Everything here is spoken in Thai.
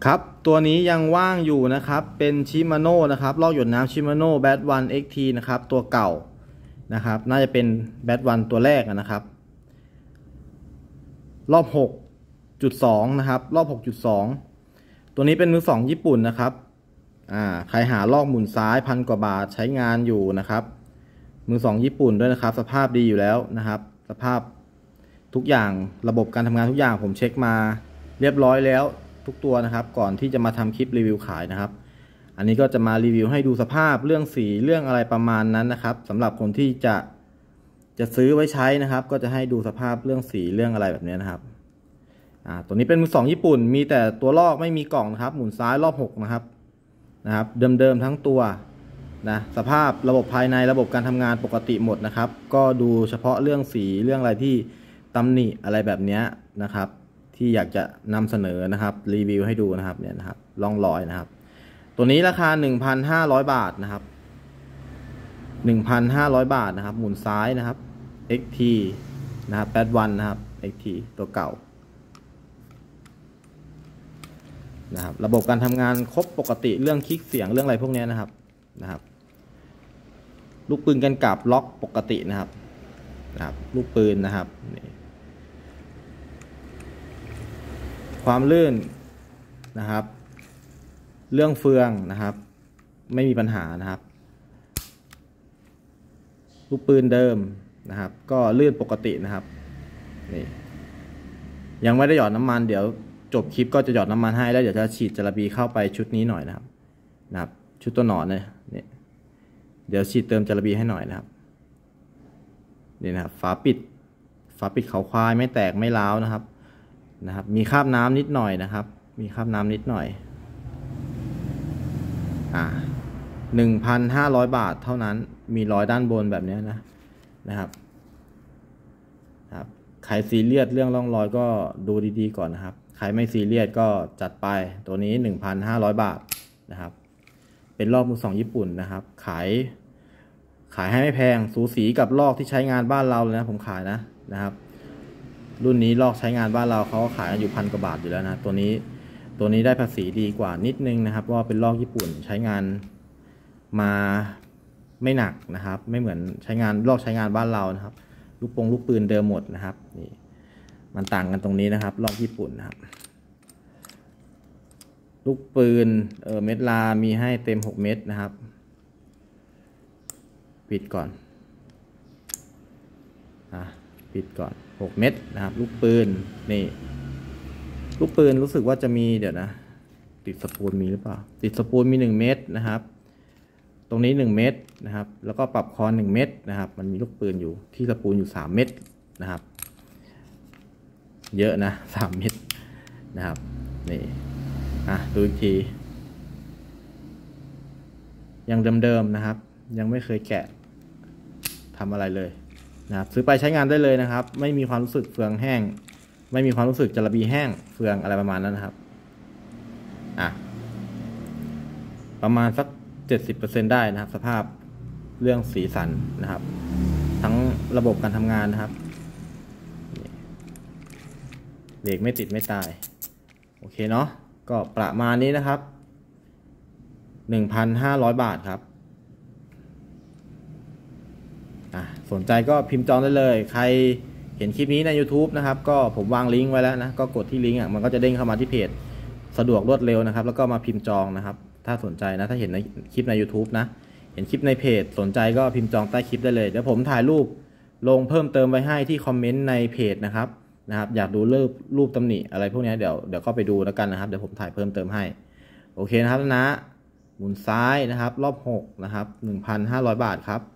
ครับตัวนี้ยังว่างอยู่นะครับเป็นชิมาโน่นะครับลอกหยดน้ำชิมาโน่แบทวันเอ็กทีนะครับตัวเก่านะครับน่าจะเป็นแบทวันตัวแรกนะครับรอบ 6.2 นะครับรอบ 6.2 ตัวนี้เป็นมือ2ญี่ปุ่นนะครับใครหาลอกหมุนซ้าย1,000 กว่าบาทใช้งานอยู่นะครับมือ2ญี่ปุ่นด้วยนะครับสภาพดีอยู่แล้วนะครับสภาพทุกอย่างระบบการทำงานทุกอย่างผมเช็คมาเรียบร้อยแล้วทุกตัวนะครับก่อนที่จะมาทำคลิปรีวิวขายนะครับอันนี้ก็จะมารีวิวให้ดูสภาพเรื่องสีเรื่องอะไรประมาณนั้นนะครับสำหรับคนที่จะซื้อไว้ใช้นะครับก็จะให้ดูสภาพเรื่องสีเรื่องอะไรแบบนี้นะครับตัวนี้เป็นมือ2ญี่ปุ่นมีแต่ตัวลอกไม่มีกล่องนะครับหมุนซ้ายรอบ6นะครับเดิมทั้งตัวนะสภาพระบบภายในระบบการทำงานปกติหมดนะครับก็ดูเฉพาะเรื่องสีเรื่องอะไรที่ตำหนิอะไรแบบนี้นะครับที่อยากจะนำเสนอนะครับรีวิวให้ดูนะครับเนี่ยนะครับร่องรอยนะครับตัวนี้ราคา 1,500 บาทนะครับ 1,500 บาทนะครับหมุนซ้ายนะครับ XT นะครับ81นะครับ XT ตัวเก่านะครับระบบการทำงานครบปกติเรื่องคลิกเสียงเรื่องอะไรพวกนี้นะครับลูกปืนกันกลับล็อกปกตินะครับลูกปืนนะครับความลื่นนะครับเรื่องเฟืองนะครับไม่มีปัญหานะครับลูกปืนเดิมนะครับก็ลื่นปกตินะครับนี่ยังไม่ได้หยอดน้ำมันเดี๋ยวจบคลิปก็จะหยอดน้ำมันให้แล้วเดี๋ยวจะฉีดจาระบีเข้าไปชุดนี้หน่อยนะครับชุดตัวหนอนเนี่ยเดี๋ยวฉีดเติมจาระบีให้หน่อยนะครับนี่นะครับฝาปิดเขาควายไม่แตกไม่ร้าวนะครับมีคราบน้ำนิดหน่อยนะครับมีคราบน้ำนิดหน่อย1,500 บาทเท่านั้นมีรอยด้านบนแบบนี้นะครับใครซีเรียสเรื่องร่องรอยก็ดูดีๆก่อนนะครับใครไม่ซีเรียสก็จัดไปตัวนี้ 1,500 บาทนะครับเป็นลอกมือ2ญี่ปุ่นนะครับขายให้ไม่แพงสูสีกับลอกที่ใช้งานบ้านเราเลยนะผมขายนะครับรุ่นนี้ลอกใช้งานบ้านเราเขาขายอยู่1,000 กว่าบาทอยู่แล้วนะตัวนี้ได้ภาษีดีกว่านิดนึงนะครับเพราะว่าเป็นลอกญี่ปุ่นใช้งานมาไม่หนักนะครับไม่เหมือนลอกใช้งานบ้านเรานะครับลูกปืนเดิมหมดนะครับนี่มันต่างกันตรงนี้นะครับลอกญี่ปุ่นนะครับลูกปืนเม็ดลามีให้เต็ม6 เม็ดนะครับปิดก่อนปิดก่อน6 เม็ดนะครับลูกปืนนี่ลูกปืนรู้สึกว่าจะมีเดี๋ยวนะติดสปูลมีหรือเปล่าติดสปูลมี1 เม็ดนะครับตรงนี้1 เม็ดนะครับแล้วก็ปรับคอน1 เม็ดนะครับมันมีลูกปืนอยู่ที่สปูลอยู่3 เม็ดนะครับเยอะนะ3 เม็ดนะครับนี่ดูอีกทียังเดิมนะครับยังไม่เคยแกะทำอะไรเลยนะครับซื้อไปใช้งานได้เลยนะครับไม่มีความรู้สึกเฟืองแห้งไม่มีความรู้สึกจาระบีแห้งเฟืองอะไรประมาณนั้นนะครับประมาณสัก 70% ได้นะครับสภาพเรื่องสีสันนะครับทั้งระบบการทำงานนะครับเบรกไม่ติดไม่ตายโอเคเนาะก็ประมาณนี้นะครับ 1,500 บาทครับสนใจก็พิมพ์จองได้เลยใครเห็นคลิปนี้ใน YouTube นะครับก็ผมวางลิงก์ไว้แล้วนะก็กดที่ลิงก์มันก็จะเด้งเข้ามาที่เพจสะดวกรวดเร็วนะครับแล้วก็มาพิมพ์จองนะครับถ้าสนใจนะถ้าเห็นในคลิปใน YouTube นะเห็นคลิปในเพจสนใจก็พิมพ์จองใต้คลิปได้เลยเดี๋ยวผมถ่ายรูปลงเพิ่มเติมไว้ให้ที่คอมเมนต์ในเพจนะครับอยากดูรูปตำหนิอะไรพวกนี้เดี๋ยวก็ไปดูแล้วกันนะครับเดี๋ยวผมถ่ายเพิ่มเติมให้โอเคนะครับนะหมุนซ้ายนะครับรอบ6นะครับ 1,500 บาทครับ